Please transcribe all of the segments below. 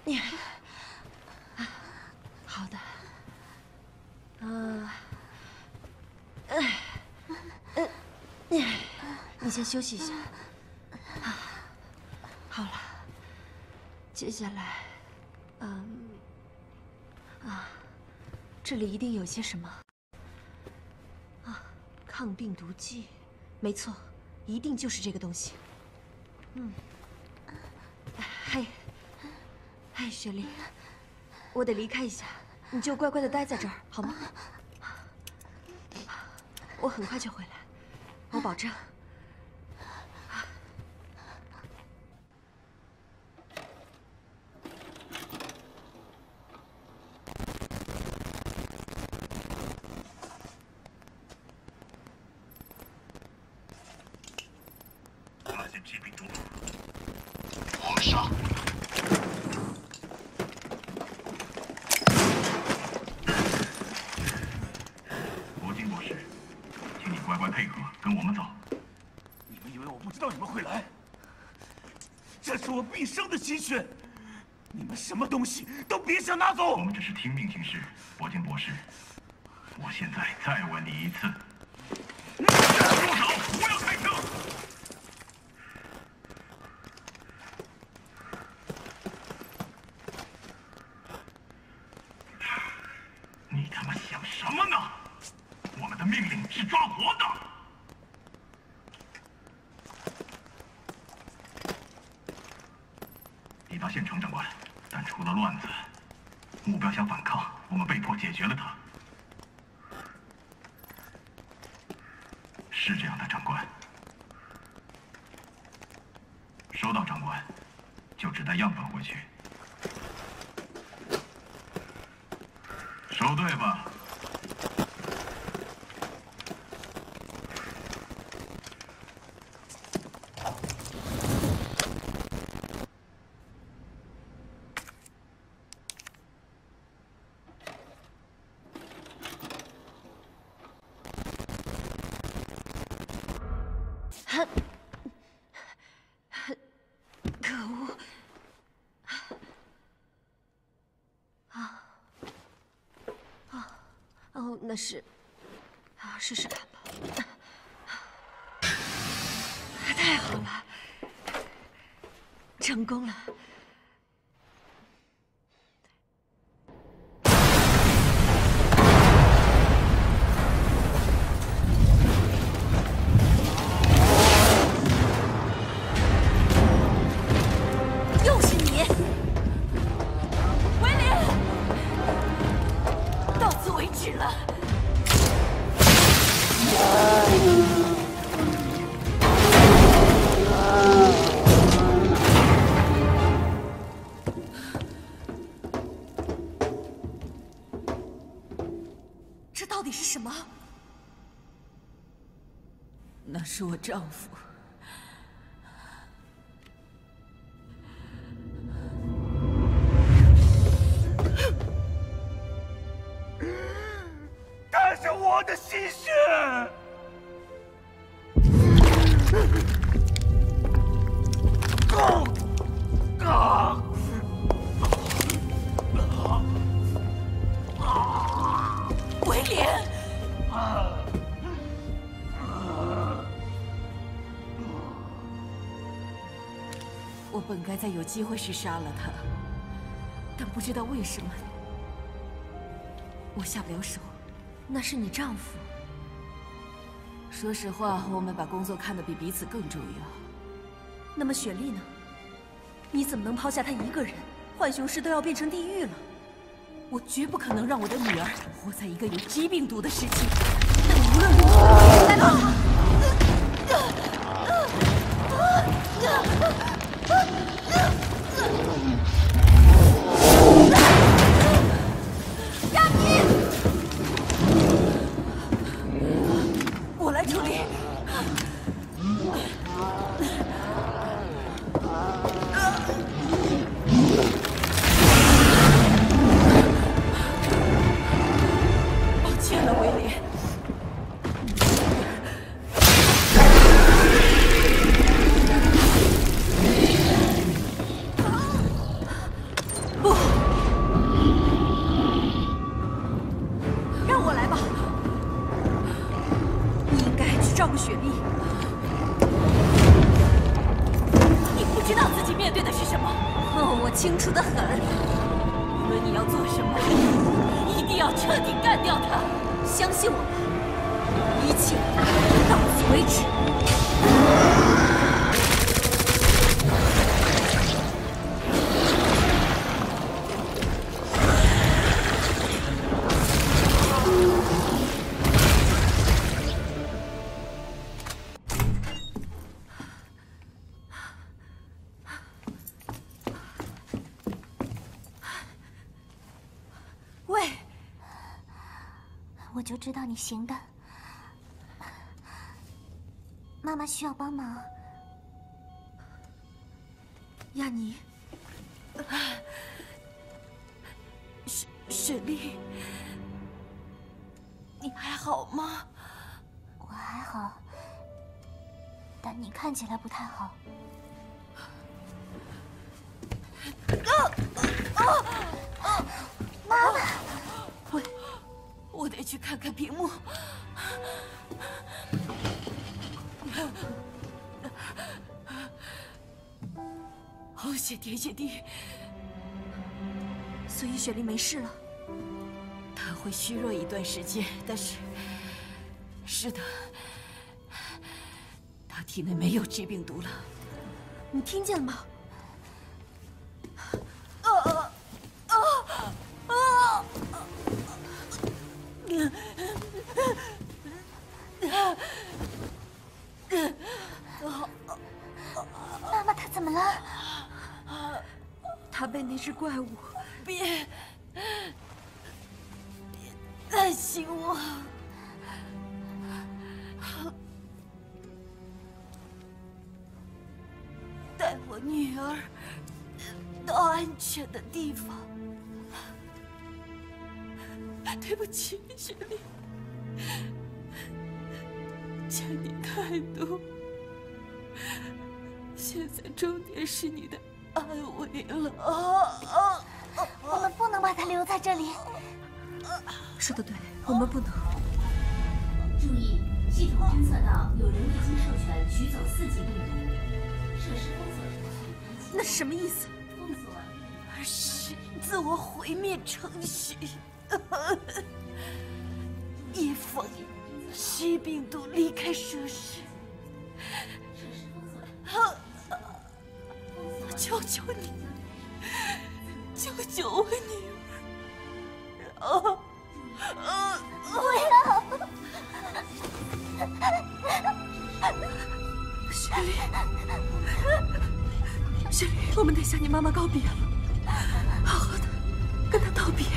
你，好的。你先休息一下。好了，接下来，这里一定有些什么。抗病毒剂，没错，一定就是这个东西。嘿，雪莉，我得离开一下，你就乖乖的待在这儿，好吗？我很快就回来，我保证。 发现疾病毒，我们上。 乖乖配合，跟我们走。 你们以为我不知道你们会来？这是我毕生的心血，你们什么东西都别想拿走。 我们只是听命行事，博金博士。我现在再问你一次，住手！不要开枪！你他妈想什么呢？ 我们的命令是抓活的。抵达现场，长官，但出了乱子，目标想反抗，我们被迫解决了他。是这样的，长官。收到，长官，就只带样本回去。收队吧。 可恶！哦，那是，试试看吧。太好了，成功了。 这到底是什么？ 那是我丈夫。 他是我的心血。 威廉，我本该在有机会时杀了他，但不知道为什么，我下不了手。 那是你丈夫。 说实话，我们把工作看得比彼此更重要。 那么雪莉呢？你怎么能抛下她一个人？浣熊市都要变成地狱了。 我绝不可能让我的女儿活在一个有疾病毒的世界。但无论如何，来吧！亚米，我来处理。 清楚得很。无论你要做什么，一定要彻底干掉他。 相信我吧，一切到此为止。喂， 我就知道你行的。妈妈需要帮忙。 亚妮， 雪莉，你还好吗？ 我还好，但你看起来不太好。妈妈， 我得去看看屏幕。哦，谢天谢地！ 所以雪莉没事了。 她会虚弱一段时间，但是，是的，她体内没有疾病毒了。 你听见了吗？ 妈妈，她怎么了？ 她被那只怪物…… 别担心我，带我女儿到安全的地方。对不起，雪莉，欠你太多。现在重点是你的安危了。 我们不能把她留在这里。 说得对，我们不能。 注意，系统侦测到有人未经授权取走4级病毒，设施封锁程序。 那是什么意思？ 封锁完毕。 是自我毁灭程序，以防吸病毒离开设施。求求你，救救我女儿！ 不要！ 雪莉，雪莉，我们得向你妈妈告别了，好好的跟她道别。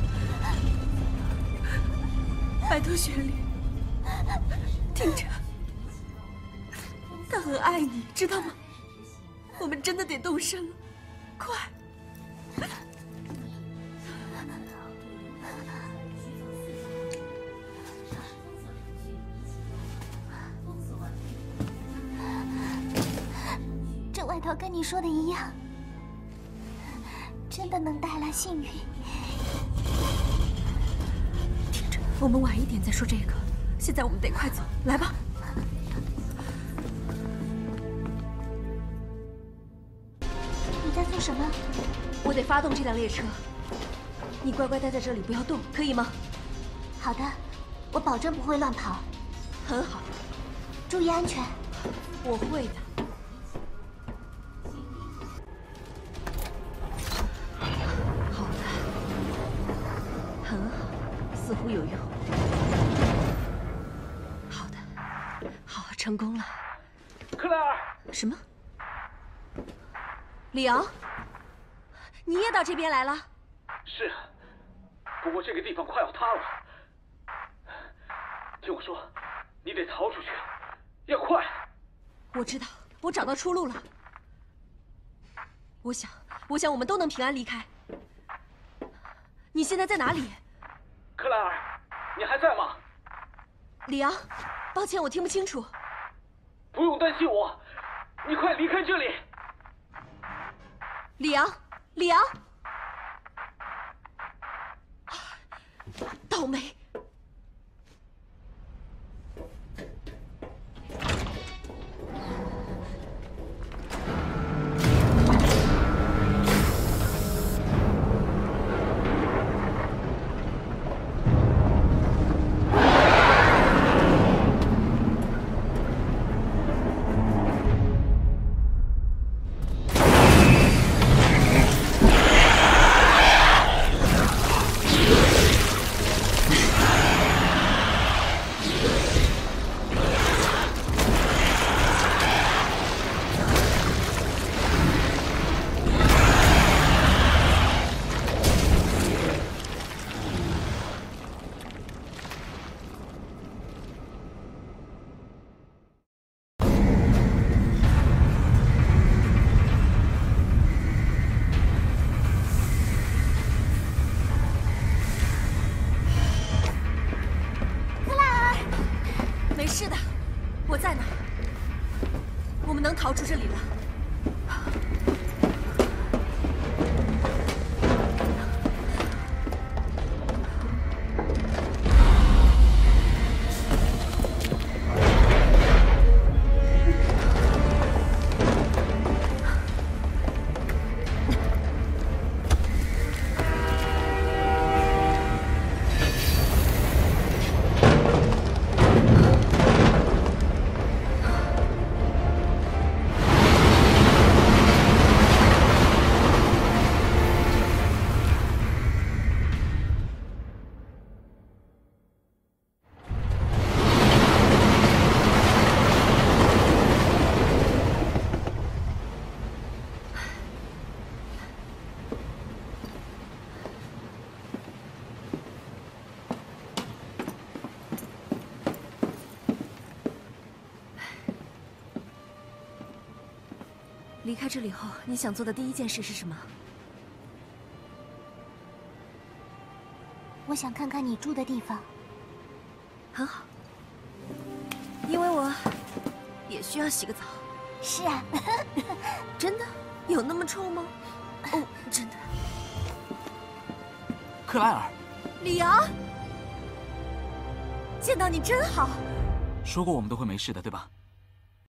拜托雪莉，听着，她很爱你，知道吗？我们真的得动身了，快！ 这外头跟你说的一样，真的能带来幸运。 听着，我们晚一点再说这个，现在我们得快走，来吧。 你在做什么？ 我得发动这辆列车，你乖乖待在这里，不要动，可以吗？ 好的，我保证不会乱跑。 很好， 注意安全。 我会的。好的，很好，似乎有用。好的，好，成功了。 克莱尔， 什么？里昂，你也到这边来了？ 是，不过这个地方快要塌了。听我说，你得逃出去，要快。 我知道，我找到出路了。我想我们都能平安离开。你现在在哪里？ 克莱尔，你还在吗？ 里昂，抱歉，我听不清楚。 不用担心我，你快离开这里。 里昂，里昂，倒霉！ 出这里了。 离开这里后，你想做的第一件事是什么？ 我想看看你住的地方。 很好，因为我也需要洗个澡。 是啊， 真的？有那么臭吗？哦，真的。 克莱尔， 李昂，见到你真好。 说过我们都会没事的，对吧？